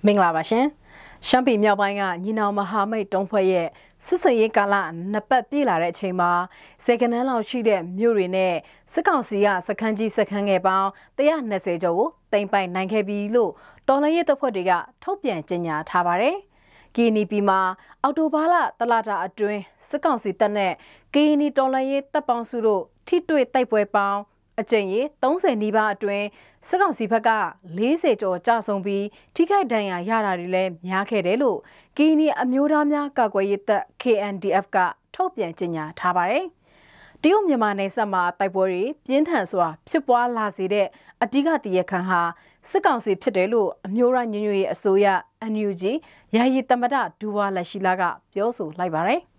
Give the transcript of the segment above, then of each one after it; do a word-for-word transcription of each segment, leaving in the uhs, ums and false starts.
မင်္ဂလာပါရှင်ရှမ်းပြည်မြောက်ပိုင်းကညီနောင်မဟာမိတ်တုံးဖွဲ့ရဲ့စစ်စင်ရေးကာလနှစ်ပတ်ပြည့်လာတဲ့အချိန်မှာစေကနန်းလောက်ရှိတဲ့မြို့တွေနဲ့စစ်ကောင်စီကစခန်းကြီးစခန်းငယ်ပေါင်းone hundred twentyကျော်ကိုတင်ပိုင်နိုင်ခဲ့ပြီလို့တော်လှန်ရေးတပ်ဖွဲ့တွေကထုတ်ပြန်ကြေညာထားပါတယ်။ ကီနီပီမှာအော်တိုဘာလတလတာအတွင်းစစ်ကောင်စီတပ်နဲ့ကီနီတော်လှန်ရေးတပ်ပေါင်းစုတို့ထိတွေ့တိုက်ပွဲပေါင်းအကြိမ်ရေthirtyနီးပါးအတွင်းစစ်ကောင်စီဘက်ကfortyကျော်ကြာဆုံးပြီးထိခိုက်ဒဏ်ရာရတာတွေလည်းများခဲ့တယ်လို့ကီနီအမျိုးသားများကာကွယ်ရေးတပ် K N D F ကထုတ်ပြန်ကြေညာထားပါတယ်။တရုတ်မြန်မာနယ်စပ်မှာတိုက်ပွဲတွေပြင်းထန်စွာဖြစ်ပွားလာစေတဲ့အဓိကတရားခံဟာစစ်ကောင်စီဖြစ်တယ်လို့အမျိုးသားညီညွတ်ရေးအစိုးရ N U G ယာယီသမ္မတဒူဝါလက်ရှိလာကပြောဆိုလိုက်ပါတယ်။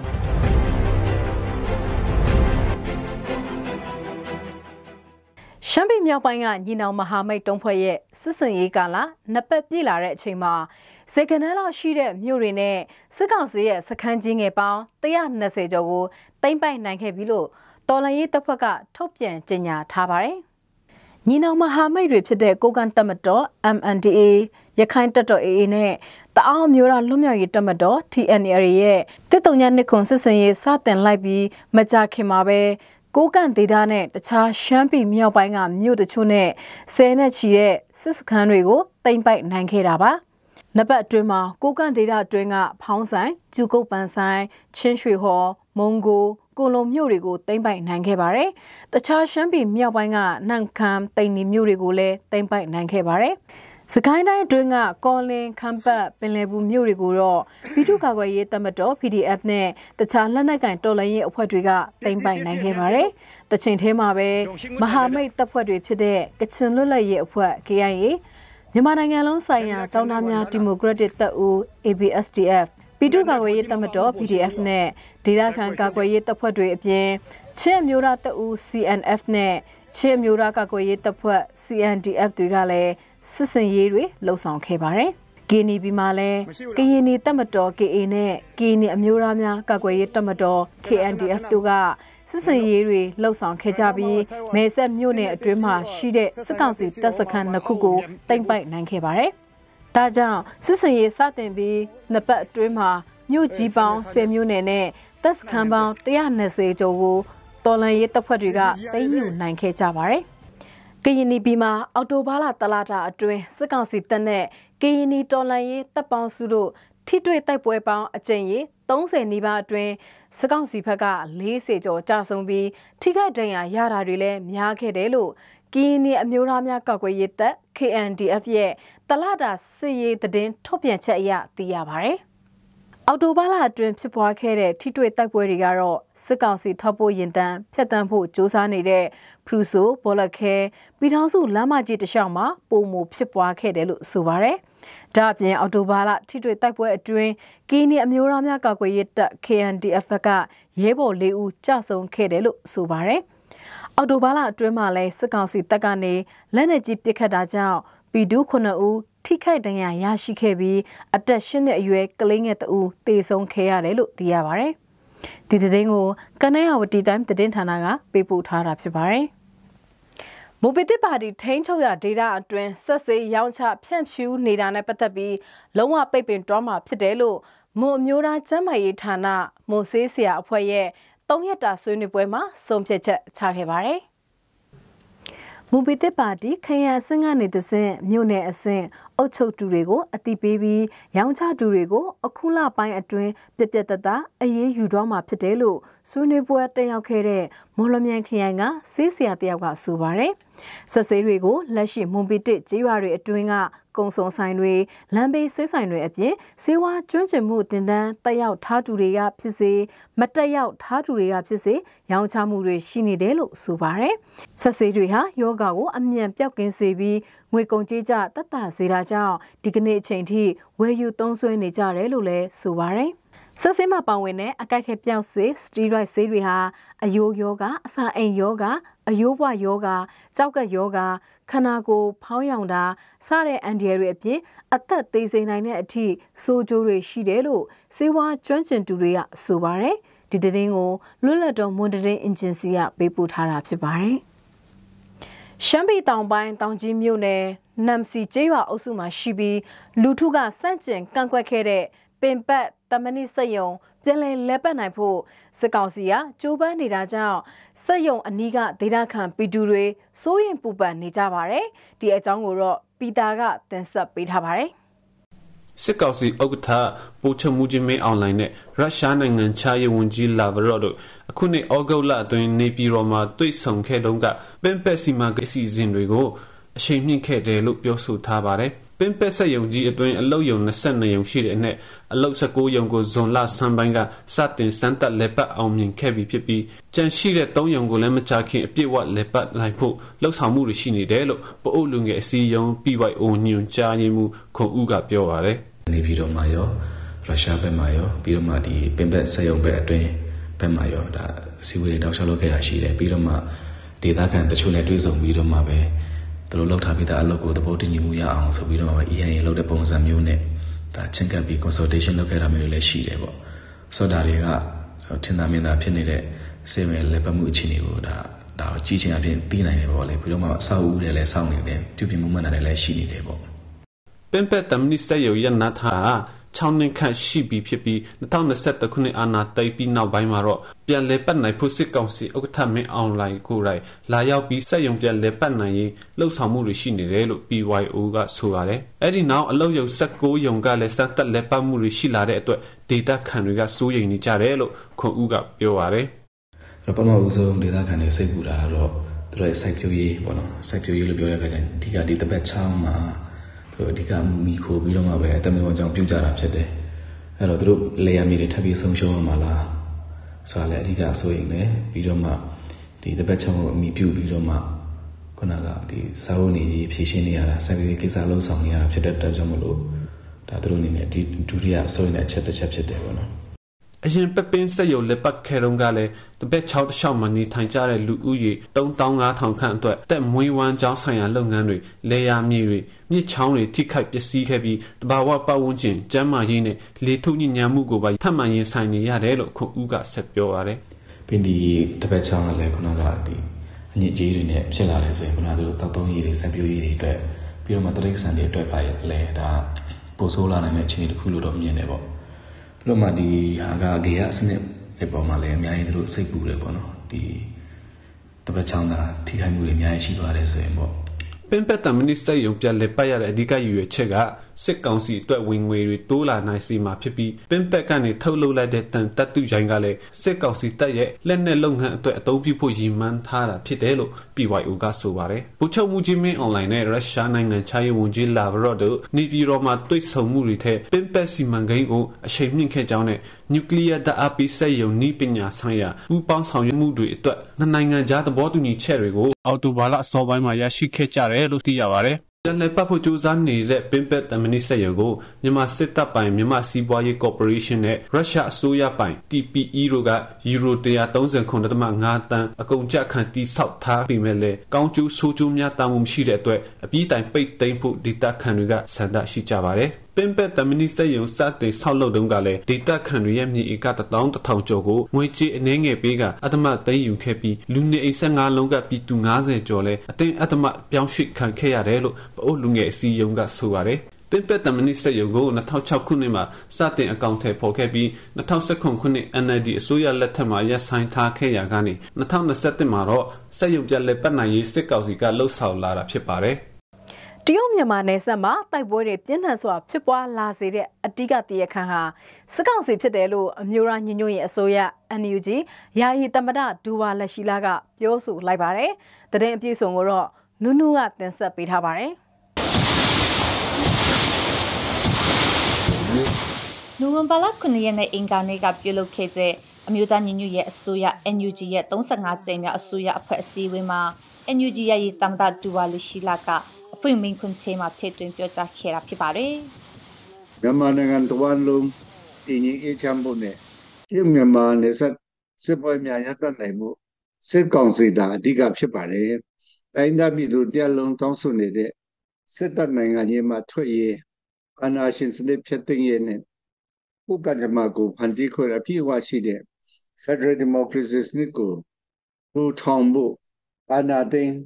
ရှမ်းပြည်မြောက်ပိုင်းကညီနောင်မဟာမိတ်တုံးဖွဲ့ရဲ့စစ်စင်ရေးကာလနှစ်ပတ်ပြည့်လာတဲ့အချိန်မှာစေကနန်းလောက်ရှိတဲ့မြို့တွေနဲ့စစ်ကောင်စီရဲ့စခန်းကြီးငယ်ပေါင်းone hundred twentyကျော်ကိုသိမ်းပိုက်နိုင်ခဲ့ပြီလို့တော်လှန်ရေးတပ်ဖွဲ့ကထုတ်ပြန်ကြေညာထားပါတယ်။ညီနောင်မဟာမိတ်တွေဖြစ်တဲ့ကိုကန့်တပ်မတော် M N D A ရခိုင်တပ်တော် A A နဲ့တအောင်းမျိုးသားလွတ်မြောက်ရေးတပ်မတော် T N L ရဲ့တစ်တုံညာနှစ်ခွန်စစ်စင်ရေးစတင်လိုက်ပြီးမကြာခင်မှာပဲကိုကန့်ဒေသနဲ့တခြားရှမ်းပြည်မြောက်ပိုင်းကမြို့တချို့နဲ့ဆယ်နဲ့ချီတဲ့စစ်စခန်းတွေကိုသိမ်းပိုက်နိုင်ခဲ့တာပါ။နှစ်ပတ်အတွင်းမှာကိုကန့်ဒေသအတွင်းကဖောင်းဆိုင်၊ကျူကုတ်ပန်ဆိုင်၊ချင်းရွှေဟော်၊မုံကို၊ကိုလုံမြို့တွေကိုသိမ်းပိုက်နိုင်ခဲ့ပါတယ်။တခြားရှမ်းပြည်မြောက်ပိုင်းကနန့်ခမ်း၊တိန်နီမြို့တွေကိုလည်းသိမ်းပိုက်နိုင်ခဲ့ပါတယ်။စကိုင်းတိုင်းအတွင်းကကော်လင်ခမ်းပတ်ပင်လယ်ဘူးမြို့တွေကိုတော့ပြည်သူ့ကာကွယ်ရေးတပ်မတော် P D F နဲ့တခြားလက်နက်ကင်တော်လှန်ရေးအဖွဲ့တွေကသိမ်းပိုက်နိုင်ခဲ့ပါတယ်။တချိန်ထဲမှာပဲမဟာမိတ်တပ်ဖွဲ့တွေဖြစ်တဲ့ကချင်လွတ်လပ်ရေးအဖွဲ့ K I A မြန်မာနိုင်ငံလုံးဆိုင်ရာကျောင်းသားများဒီမိုကရက်တစ်တပ်ဦး A B S D F ပြည်သူ့ကာကွယ်ရေးတပ်မတော် P D F နဲ့ဒေသခံကာကွယ်ရေးတပ်ဖွဲ့တွေအပြင်ချင်းအမျိုးသားတပ်ဦး C N F နဲ့ချင်းအမျိုးသားကာကွယ်ရေးတပ်ဖွဲ့ C N D F တွေကလည်းစစ်စင်ရေးတွေလှုပ်ဆောင်ခဲ့ပါတယ်။ကီနီပီမှာလည်းကရင်နီတပ်မတော် K A နဲ့ကီနီအမျိုးသားများကာကွယ်ရေးတပ်မတော် K N D F တို့ကစစ်စင်ရေးတွေလှုပ်ဆောင်ခဲ့ကြပြီးမဲဆက်မြို့နယ်အတွင်းမှာရှိတဲ့စစ်ကောင်စီတပ်စခန်းနှစ်ခုကိုသိမ်းပိုက်နိုင်ခဲ့ပါတယ်။ဒါကြောင့်စစ်စင်ရေးစတင်ပြီးနှစ်ပတ်အတွင်းမှာမြို့ကြီးပေါင်းtenမြို့နယ်နဲ့တပ်စခန်းပေါင်းone hundred twentyကျော်ကိုတော်လှန်ရေးတပ်ဖွဲ့တွေကသိမ်းယူနိုင်ခဲ့ကြပါတယ်။ကရင်နီပြည်မှာအော်တိုဘာလတလတာအတွင်းစစ်ကောင်စီတပ်နဲ့ကရင်နီတော်လှန်ရေးတပ်ပေါင်းစုတို့ထိတွေ့တိုက်ပွဲပေါင်းအကြိမ်ရေthirtyနီးပါးအတွင်းစစ်ကောင်စီဘက်ကfortyကျော်ကြာဆုံးပြီးထိခိုက်ဒဏ်ရာရတာတွေလည်းများခဲ့တယ်လို့ကရင်နီအမျိုးသားများကာကွယ်ရေးတပ် K N D F ရဲ့တလတာစစ်ရေးသတင်းထုတ်ပြန်ချက်အရသိရပါတယ်။အော်တိုဘာလအတွင်းဖြစ်ပွားခဲ့တဲ့ထိတွေ့တိုက်ပွဲတွေကတော့စစ်ကောင်စီထောက်ပို့ရင်တန်းဖျက်တမ်းဖို့စ조사နေတဲ့ဖရူဆိုဘောလခဲပြည်ထောင်စုလမ်းမကြီးတစ်လျှောက်မှာပုံမူဖြစ်ပွားခဲ့တယ်လို့ဆိုပါတယ်။ဒါ့အပြင်အော်တိုဘာလထိတွေ့တိုက်ပွဲအတွင်းကီနီအမျိုးသားများကာကွယ်ရေးတပ် K N D F ကရဲဘော်fourဦးကြာဆုံးခဲ့တယ်လို့ဆိုပါတယ်။အော်တိုဘာလအတွင်းမှာလည်းစစ်ကောင်စီတပ်ကနေလက်နက်ကြီးပစ်ခတ်တာကြောင့်ပြည်သူnineဦးထိခိုက်ဒဏ်ရာရရှိခဲ့ပြီးအသက်eightနှစ်အရွယ်ကလေးငယ်တစ်ဦးသေဆုံးခဲ့ရတယ်လို့သိရပါတယ်။ဒီသတင်းကိုကနယဝတီတိုင်းသတင်းဌာနကပေးပို့ထားတာဖြစ်ပါတယ်။မိုဘီတစ်ပါတီထိန်းချုပ်ရဒေတာအတွင်းဆက်စေးရောင်းချဖြန့်ဖြူးနေတာနဲ့ပတ်သက်ပြီးလုံးဝပိတ်ပင်တွားမှာဖြစ်တယ်လို့မွန်အမျိုးသားကျန်းမာရေးဌာနမွန်ဆေးဆရာအဖွဲ့ရဲ့threeရက်တာဆွေးနွေးပွဲမှာဆုံးဖြတ်ချက်ချခဲ့ပါတယ်။မူပီတစ်ပါတီခရံအဆင့်ကနေတဆင့်မြို့နယ်အဆင့်အုပ်ချုပ်သူတွေကိုအတိပေးပြီးရောင်းချသူတွေကိုအခုလပိုင်းအတွင်းပြပြတတအရေးယူတော့မှာဖြစ်တယ်လို့ဆွေးနွေးပွဲတက်ရောက်ခဲ့တဲ့မော်လမြိုင်ခရိုင်ကဆေးဆရာတယောက်ကဆိုပါတယ်။ဆက်စေးတွေကိုလက်ရှိမွန်ပီတစ်ကြေးရွာတွေအတွင်းကကုံစုံဆိုင်တွေလမ်းဘေးဆေးဆိုင်တွေအပြင်စေဝါကျွမ်းကျင်မှုတင်တန်းတက်ရောက်ထားသူတွေကဖြစ်စေမတက်ရောက်ထားသူတွေကဖြစ်စေရောင်းချမှုတွေရှိနေတယ်လို့ဆိုပါတယ်။ဆက်စေးတွေဟာယောဂါကိုအမြန်ပျောက်ကင်းစေပြီးငွေကုန်ကြေးကျတက်တာစေတာကြောင့်ဒီကနေ့အချိန်ထိဝယ်ယူသုံးစွဲနေကြတယ်လို့လည်းဆိုပါတယ်။ဆက်စင်းမှာပါဝင်တဲ့အကိုက်ခဲပြောက်စေစတီရိုက်ဆေးတွေဟာအယိုးယောဂအစာအိမ်ယောဂအယိုးဘွားယောဂကြောက်ကယောဂခန္ဓာကိုယ်ဖောင်းယောင်တာစတဲ့အန်ဒီရတွေအပြင်အသက်သေးစိမ်နိုင်တဲ့အထိဆိုးကျိုးတွေရှိတယ်လို့စေဝါကျွမ်းကျင်သူတွေကဆိုပါတယ်။ဒီသတင်းကိုလွတ်လပ်တော်မွန်တရင်အင်ဂျင်စီကပေးပို့ထားတာဖြစ်ပါတယ်။ရှမ်းပြည်တောင်ပိုင်းတောင်ကြီးမြို့နယ်နမ်စီကျေးရွာအုပ်စုမှာရှိပြီးလူထုကစန့်ကျင်ကန့်ကွက်ခဲ့တဲ့ပင်ပတ်တမနိစက်ယုံပြန်လည်လက်ပတ်နိုင်ဖို့စစ်ကောင်စီကကြိုးပမ်းနေတာကြောင့်စက်ယုံအနီးကဒေသခံပီတူတွေစိုးရင်ပူပန်နေကြပါတယ်။ဒီအကြောင်းကိုတော့ပီတာကတင်ဆက်ပေးထားပါတယ်။စစ်ကောင်စီဥက္ကဋ္ဌပိုချမှုချင်းမင်းအွန်လိုင်းနဲ့ရုရှားနိုင်ငံခြားရေးဝန်ကြီးလာဗရော့တို့အခုနှစ်ဩဂုတ်လအတွင်းနေပြည်တော်မှာတွေ့ဆုံခဲ့တုန်းကပင်ပက်စီမံကိန်းအစီအစဉ်တွေကိုအချိန်မြင့်ခဲ့တယ်လို့ပြောဆိုထားပါတယ်။ပင်ပက်ဆက်ယုံကြီးအတွင်းအလုတ်ယုံ22ယုံရှိတဲ့အနက်အလုတ်19ယုံကိုဇွန်လဆန်းပိုင်းကစတင်စမ်းသပ်လက်ပတ်အောင်မြင်ခဲ့ပြီးဖြစ်ပြီးကြန့်ရှိတဲ့3ယုံကိုလည်းမချခင်အပြည့်ဝလက်ပတ်နိုင်ဖို့လှုပ်ဆောင်မှုတွေရှိနေတယ်လို့ပအို့လူငယ်အစည်းအရုံး ပီ ဝိုင် အို ညွှန်ကြားရေးမှူးခွန်ဦးကပြောပါတယ်။နေပြည်တော်မှာရောရုရှားဘက်မှာရောပြီးတော့မှဒီပင်ပက်ဆက်ယုံဘက်အတွင်းဘက်မှာရောဒါအစည်းအဝေးတွေတောက်လျှောက်လုပ်ခဲ့ရရှိတယ်ပြီးတော့မှဒေသခံတချို့နဲ့တွေ့ဆုံပြီးတော့မှပဲသူတို့လောက်ထားပြီးသားအလုပ်ကိုသဘောတူညီမှုရအောင်ဆိုပြီးတော့မှ E N A လောက်တဲ့ပုံစံမျိုးနဲ့ဒါချင်းကပ်ပြီး consultation လုပ်ခဲ့တာမျိုးတွေလည်းရှိတယ်ပေါ့ဆိုတော့ဒါတွေကထင်သာမြင်သာဖြစ်နေတဲ့စေမယ်လက်ပတ်မှုအခြေအနေကိုဒါဒါကိုကြည့်ချင်အပြင်သိနိုင်တယ်ပေါ့လေပြီးတော့မှအဆောက်အဦတွေလည်းစောင့်နေတယ်ပြုပြင်မှုမှန်တာတွေလည်းရှိနေတယ်ပေါ့ပင်ပက်တမနိစက်ယုံရနာထား6နှစ်ခန့်ရှိပြီဖြစ်ပြီး2021ခုနှစ်အာဏာသိမ်းပြီးနောက်ပိုင်းမှာတော့ပြန်လည်ပတ်နိုင်ဖို့စစ်ကောင်စီဥက္ကဋ္ဌမင်းအွန်လိုင်းကိုယ်တိုင်လာရောက်ပြီးစက်ယုံပြန်လည်ပတ်နိုင်ရေးလှုပ်ဆောင်မှုတွေရှိနေတယ်လို့ P Y O ကဆိုပါတယ်။အဲ့ဒီနောက်အလုတ်ယုံ19ယုံကလည်းစတက်လည်ပတ်မှုတွေရှိလာတဲ့အတွက်ဒေတာခံတွေကစိုးရိမ်နေကြတယ်လို့ခွန်ဦးကပြောပါတယ်။အဲ့တော့ပထမဦးဆုံးဒေတာခံတွေစိတ်ပူတာကတော့သူတို့ရဲ့စိုက်ပျိုးရေးပေါ့နော်စိုက်ပျိုးရေးလို့ပြောတဲ့အခါကျရင်ဒီကဒီတပတ်ချောင်းမှာသူတို့အဓိကမိခိုပြီးတော့မှပဲအတမေဝကြောင့်ပြုတ်ကြတာဖြစ်တယ်အဲ့တော့သူတို့လေယာဉ်မြေတွေထပ်ပြီးဆုံးရှုံးရမှာလားဆိုတာလည်းအဓိကဆိုရင်လည်းပြီးတော့မှဒီတပတ်ချောင်းကိုအမိပြုတ်ပြီးတော့မှခုနကဒီစာအုပ်နေကြီးဖြည့်ရှင်းနေရတာစိုက်ပျိုးရေးကိစ္စလုံးဆောင်နေရတာဖြစ်တဲ့အတွက်ကြောင့်မလို့ဒါသူတို့အနေနဲ့ဒီဒုတိယဆိုရင်လည်းအချက်တစ်ချက်ဖြစ်တယ်ပေါ့နော်အရင်ပပင်းဆက်ယုံလက်ပတ်ခဲတုန်းကလည်းတပက်6တစ်လျှောက်မှနေထိုင်ကြတဲ့လူဦးရေသုံးသောင်းငါးထောင်ခန့်အတွက်တက်မွေးဝမ်းကြောင်းဆိုင်ရာလုပ်ငန်းတွေလေယာမြေတွေမြစ်ချောင်းတွေထိခိုက်ပျက်စီးခဲ့ပြီးတဘာဝပတ်ဝန်းကျင်ကျန်းမာရေးနဲ့လေထုညစ်ညမ်းမှုကိုပါထပ်မံရင်ဆိုင်နေရတယ်လို့ခွန်ဦးကဆက်ပြောပါတယ်။ပြီးဒီတပက်ချောင်းကလည်းခုနကဒီအညစ်အကြေးတွေနဲ့ဖြစ်လာတယ်ဆိုရင်ခုနကသူတို့တောက်သုံးရည်တွေစက်ပြိုးရည်တွေအတွက်ပြီးတော့မှတရိတ်ဆန်တွေအတွက်ကလည်းဒါပိုဆိုးလာနိုင်တဲ့အခြေအနေတစ်ခုလို့တော့မြင်တယ်ပေါ့။ပြီးတော့မှဒီဟာကဂေယစနစ်အပေါ်မှာလည်းအများကြီးသူတို့စိတ်ပူတယ်ပေါ့နော်ဒီတပတ်ချောင်းကထိခိုက်မှုတွေအများကြီးရှိသွားတယ်ဆိုရင်ပေါ့ပင်ပက်တမနိစက်ယုံပြန်လက်ပတ်ရတဲ့အဓိကရည်ရွယ်ချက်ကစစ်ကောင်စီအတွက်ဝင်ငွေတွေတိုးလာနိုင်စေမှာဖြစ်ပြီးပင်ပက်ကနေထုတ်လုပ်လိုက်တဲ့တန်တပ်သူရိုင်းကလည်းစစ်ကောင်စီတပ်ရဲ့လက်နက်လုပ်ငန်းအတွက်အသုံးပြုဖို့ရည်မှန်းထားတာဖြစ်တယ်လို့ P Y O ကဆိုပါတယ်။ဘူချုပ်မှုချင်းမင်းအွန်လိုင်းနဲ့ရုရှားနိုင်ငံခြားရေးဝန်ကြီးလာဗရော့တို့နေပြည်တော်မှာတွေ့ဆုံမှုတွေထက်ပင်ပက်စီမံကိန်းကိုအချိန်မြင့်ခဲ့ကြောင်းနဲ့နျူကလ িয়ার ဓာတ်အားပေးစက်ရုံဤပညာဆိုင်ရာပူးပေါင်းဆောင်ရွက်မှုတွေအတွက်နှစ်နိုင်ငံကြားသဘောတူညီချက်တွေကိုအော်တိုဘာလအစောပိုင်းမှာရရှိခဲ့ကြတယ်လို့သိရပါတယ်။ပြန်လည်ပတ်ဖို့ကြိုးစားနေတဲ့ပင်ပက်တမနိစက်ရုံကိုမြန်မာစစ်တပ်ပိုင်မြန်မာစီးပွားရေးကော်ပိုရေးရှင်းနဲ့ရုရှားအစိုးရပိုင် T P E တို့ကယူရိုone hundred thirty-nine point five တန်းအကုန်ကျခံတီးဆောက်ထားပြီးမဲ့လေကောင်းကျိုးဆိုးကျိုးများတာမှုမရှိတဲ့အတွက်အပြီးတိုင်ပိတ်သိမ်းဖို့ဒေတာခံတွေကဆန္ဒရှိကြပါတယ်ပင်ပက်တမနိစက်ရုံစတင်ဆောက်လုပ်တုန်းကလည်းဒေတာခံတွေရဲ့မြေဧကone thousand one hundredကျော်ကိုငွေကြေးအနှဲငယ်ပေးကအတမသိမ်းယူခဲ့ပြီးလူနေအိမ်fifteenလုံးကပြည်သူfiftyကျော်လဲအတင်းအတမပြောင်းရွှေ့ခံခဲ့ရတယ်လို့ပအို့လူငယ်အစည်းအရုံးကဆိုပါတယ်ပင်ပက်တမနိစက်ရုံကိုtwo thousand sixခုနှစ်မှာစတင်အကောင့်ထဲပေါ်ခဲ့ပြီးtwo thousand nineteenခုနှစ် N L D အစိုးရလက်ထက်မှာရပ်ဆိုင်းထားခဲ့ရာကနေtwenty twenty-oneမှာတော့စက်ရုံပြလက်ပတ်နိုင်ရေးစစ်ကောင်စီကလှုပ်ဆောင်လာတာဖြစ်ပါတယ်တရုတ်မြန်မာနယ်စပ်မှာတိုက်ပွဲတွေပြင်းထန်စွာဖြစ်ပွားလာစေတဲ့အဓိကတရားခံဟာစစ်ကောင်စီဖြစ်တယ်လို့အမျိုးသားညီညွတ်ရေးအစိုးရ N U G ယာယီသမ္မတဒူဝါလက်ရှိလာကပြောဆိုလိုက်ပါတယ်။တရင်အပြည့်စုံကိုတော့နုနုကတင်ဆက်ပေးထားပါတယ်။နိုဝင်ဘာလnineရက်နေ့အင်္ဂါနေ့ကပြုလုပ်ခဲ့တဲ့အမျိုးသားညီညွတ်ရေးအစိုးရ N U G ရဲ့thirty-fiveကြိမ်မြောက်အစိုးရအဖွဲ့အစည်းအဝေးမှာ N U G ယာယီသမ္မတဒူဝါလက်ရှိလာကအဖွင့်မိန့်ခွန်းချိန်မှာထည့်သွင်းပြောကြားခဲ့တာဖြစ်ပါတယ်။မြန်မာနိုင်ငံတဝန်းလုံးတည်ငြိမ်အေးချမ်းဖို့နဲ့ဒီမြန်မာနယ်စပ်စစ်ပွဲများရပ်တန့်နိုင်မှုစစ်ကောင်စီတာအဓိကဖြစ်ပါတယ်။တိုင်းဒေသပြည်သူတရားလုံးတောင်းဆိုနေတဲ့စစ်တပ်နိုင်ငံကြီးမှာထွက်ရေးအာဏာရှင်စနစ်ဖြစ်သိမ်းရေးနဲ့ဥက္ကဋ္ဌမကိုဖန်တီးခွင့်အပြည့်အဝရှိတဲ့ Federal Democracy စနစ်ကိုထူထောင်ဖို့အာဏာသိမ်း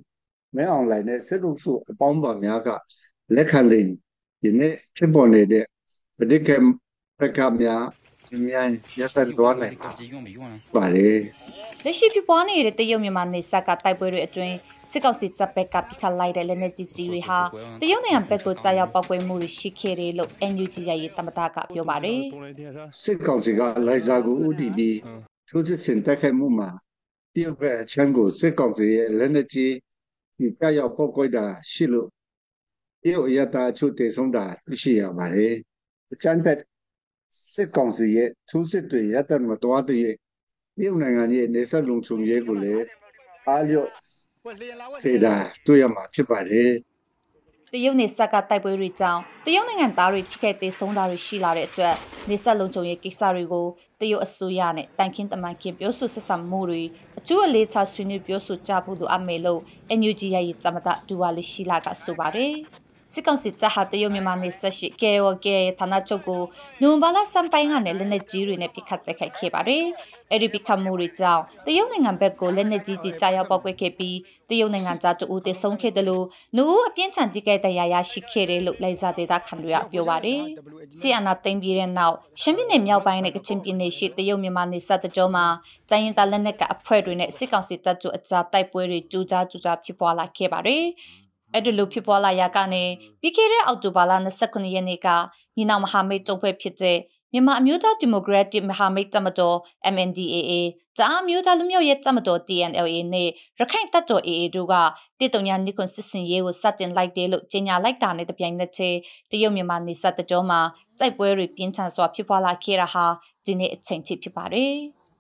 မဲအောင်လိုင်းနဲ့စစ်လို့စုအပေါင်းပါများကလက်ခံလိမ့်ဒီနေ့ဖြစ်ပေါ်နေတဲ့ပဋိက္ခပက္ခများအများရပ်သက်သွားနိုင်ပါတယ်လက်ရှိဖြစ်ပွားနေတဲ့တရုတ်မြန်မာနယ်စပ်ကတိုက်ပွဲတွေအတွင်းစစ်ကောင်စီတပ်ဘက်ကပြစ်ခတ်လိုက်တဲ့လက်နက်ကြီးကြီးတွေဟာတရုတ်နိုင်ငံဘက်ကိုကြာရောက်ပောက်ကွဲမှုတွေရှိခဲ့တယ်လို့ N U G ရဲ့တမတာကပြောပါတယ်စစ်ကောင်စီကလိုက်စားကို U D P ထိုးစစ်ဆင်တိုက်ခိုက်မှုမှာတရုတ်ဘက်အချမ်းကိုစစ်ကောင်စီရဲ့လက်နက်ကြီးဒီကြာရောက်ပောက်ကွဲတာရှိလို့တရုတ်အရတာအချို့တည်ဆုံးတာရှိရပါတယ်အချမ်းဘက်စစ်ကောင်စီရဲ့ထိုးစစ်တွေရပ်တန့်မသွားတဲ့တရုတ်နိုင်ငံရဲ့နေဆက်လုံခြုံရေးကိုလည်းအားလျော့စေတာတွေ့ရမှာဖြစ်ပါတယ်တရုတ်နေဆက်ကတိုက်ပွဲတွေကြောင့်တရုတ်နိုင်ငံသားတွေထိခိုက်သေးဆုံးတာတွေရှိလာတဲ့အတွက်နေဆက်လုံခြုံရေးကိစ္စတွေကိုတရုတ်အစိုးရနဲ့တိုင်ခင်းတမန်ခင်းပြောဆိုဆက်ဆံမှုတွေအကျိုးအလေးထားဆွေးနွေးပြောဆိုကြဖို့လိုအပ်မယ်လို့ N U G ရဲ့တမတာဒူဝါလီရှိလာကဆိုပါတယ်စစ်ကောင်စီတပ်ဟာတရုတ်မြန်မာနယ်စပ်ရှိ K O K ရဲ့ဌာနချုပ်ကိုနိုဝင်ဘာလစံပိုင်းကနေလက်နက်ကြီးတွေနဲ့ပစ်ခတ်တိုက်ခိုက်ခဲ့ပါတယ်။အဲဒီပစ်ခတ်မှုတွေကြောင့်တရုတ်နိုင်ငံဘက်ကိုလက်နက်ကြီးကြီးကြားရောက်ပောက်ကွဲခဲ့ပြီးတရုတ်နိုင်ငံသားတဦးသေဆုံးခဲ့တယ်လို့နှူးအပြင်းထန်တိကျတဲ့ရာရရှိခဲ့တယ်လို့လိုက်စားဒေတာခံတွေကပြောပါတယ်။ဆီအနာသိမ်းပြီးတဲ့နောက်ရှမ်းပြည်နယ်မြောက်ပိုင်းနဲ့ကချင်ပြည်နယ်ရှိတရုတ်မြန်မာနယ်စပ်တကြောမှာတိုင်းရင်းသားလက်နက်ကအဖွဲတွေနဲ့စစ်ကောင်စီတပ်တို့အကြားတိုက်ပွဲတွေကြိုးကြားကြိုးကြားဖြစ်ပွားလာခဲ့ပါတယ်။အဲ့ဒီလိုဖြစ်ပွားလာရကနေပြီးခဲ့တဲ့အောက်တိုဘာလ၂၉ရက်နေ့ကညီနောင်မဟာမိတ်တုံ့ဖွဲ့ဖြစ်တဲ့မြန်မာအမျိုးသားဒီမိုကရက်တစ်မဟာမိတ်တပ်မတော် M N D A A တအာင်းမျိုးသားလူမျိုးရေးတပ်မတော် T N L A နဲ့ရခိုင်တပ်တော် A A တို့ကတိတုံညာနိကွန်စစ်စင်ရေးကိုစတင်လိုက်တယ်လို့ကြေညာလိုက်တာနဲ့တပြိုင်နက်တည်းတရုတ်မြန်မာနေဆက်တကြောမှာတိုက်ပွဲတွေပြင်းထန်စွာဖြစ်ပွားလာခဲ့တာဟာဒီနေ့အချိန်ထိဖြစ်ပါတယ်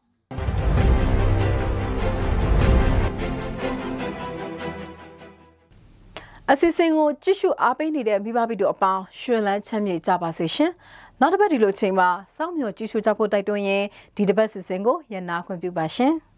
အစီအစဉ်ကိုကြည့်ရှုအားပေးနေတဲ့မိဘဗီဒီယိုအပေါင်းရှင်လန်းချမ်းမြေကြပါစေရှင်။နောက်တစ်ပတ်ဒီလိုချိန်မှာစောင့်မျှော်ကြည့်ရှုကြဖို့တိုက်တွန်းရင်ဒီတစ်ပတ်စီစဉ်ကိုရန်နာခွင့်ပြုပါရှင်။